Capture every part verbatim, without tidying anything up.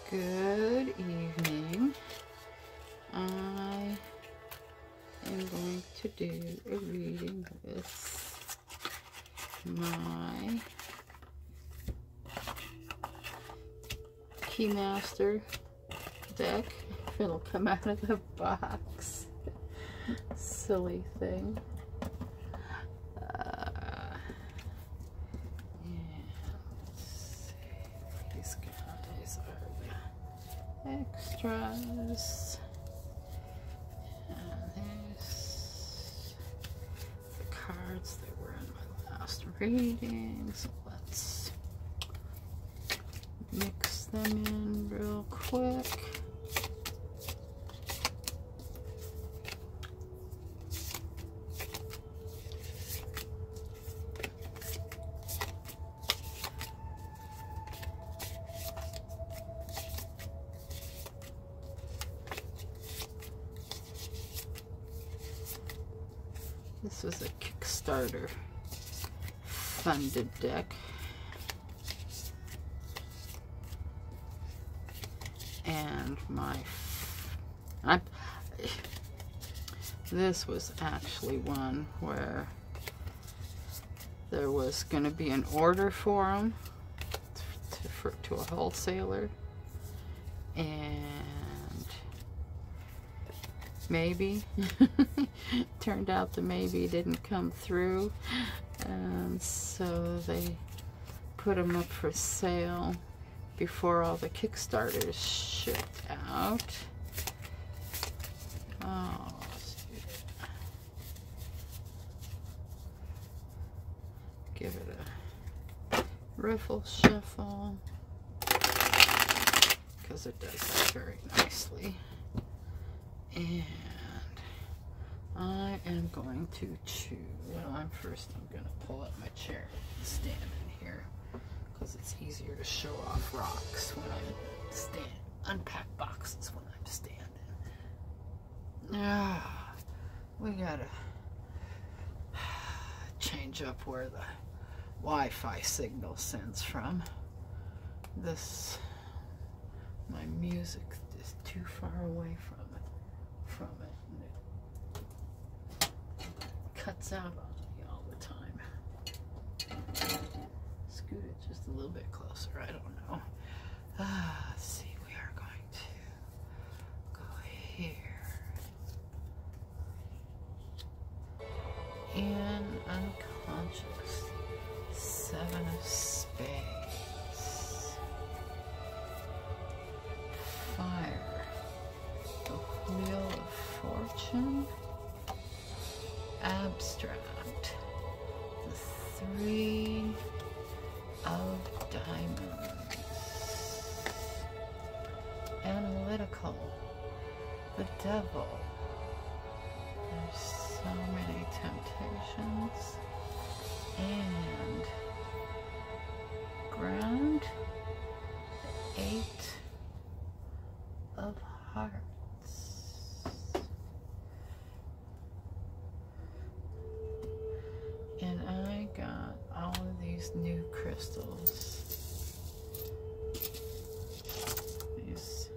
Good evening. I am going to do a reading with my Keymaster deck. It'll come out of the box. Silly thing. Uh, yeah, let's see. These guys are the extras. And there's the cards that were in my last reading. So let's mix them in real quick. This was a Kickstarter funded deck. And my, I, this was actually one where there was going to be an order for them to, for, to a wholesaler, and maybe turned out the maybe didn't come through, and so they put them up for sale before all the Kickstarters shipped out. Oh, let's do that. Give it a riffle shuffle, because it does that very nicely. And I am going to choose, well, I'm first I'm going to pull up my chair and stand in here, because it's easier to show off rocks when I'm stand, unpack boxes when I'm standing. Ah, we gotta change up where the Wi-Fi signal sends from. This, my music is too far away from it, from it, and it cuts out on me all the time. Scoot it just a little bit closer, I don't know. Ah, let's see, we are going to go here. In unconscious, seven of spades. Fire, the wheel of fortune. Abstract, the three of diamonds. Analytical, the devil. There's so many temptations. And ground, the eight of hearts. And I got all of these new crystals. These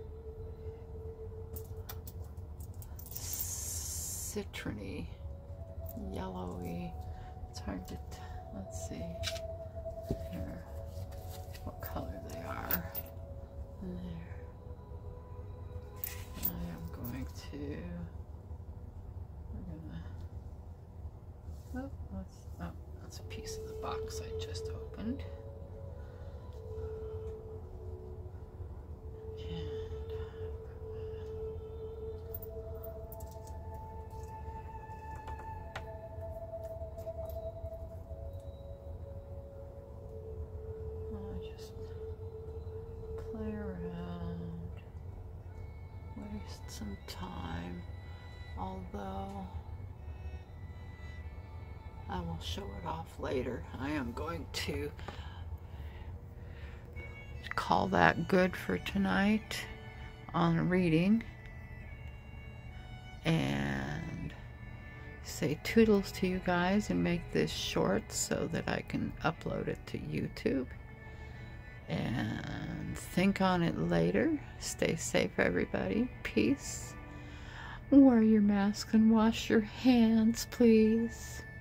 citrony, yellowy. It's hard to, t let's see here what color they are. There. I am going to, we're gonna, oh, that's, oh, that's a piece of the box I just opened. Some time, although I will show it off later. I am going to call that good for tonight on reading and say toodles to you guys and make this short so that I can upload it to YouTube. And think on it later. Stay safe, everybody. Peace. Wear your mask and wash your hands, please.